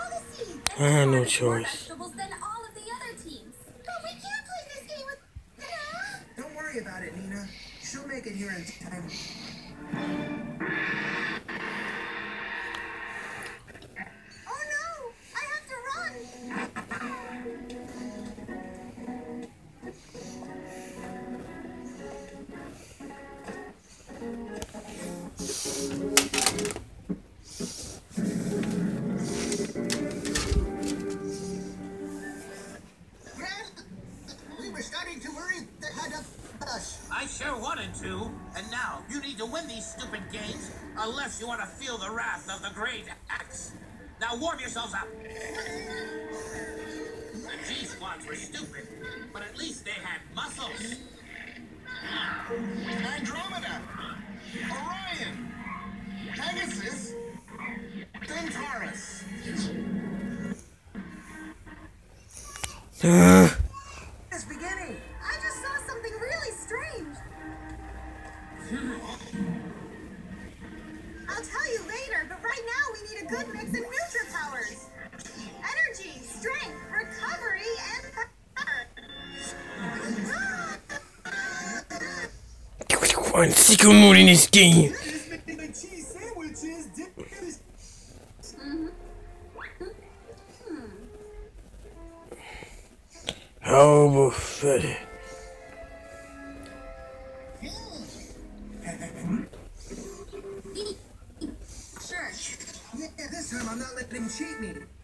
I had no choice. Vegetables than all of the other teams. But we can't play this game with. Don't worry about it, Nina. She'll make it here in time. Oh no! I have to run! We were starting to worry they had us. I sure wanted to. And now, you need to win these stupid games, unless you want to feel the wrath of the great axe. Now warm yourselves up. The G-squads were stupid, but at least they had muscles. Andromeda, Orion, Pegasus, Centaurus. It's beginning. I just saw something really strange. I'll tell you later, but right now we need a good mix of nutri-powers. Energy, strength, recovery, and power. One secret mode in this game. How pathetic. Sure. Yeah, this time I'm not letting him cheat me.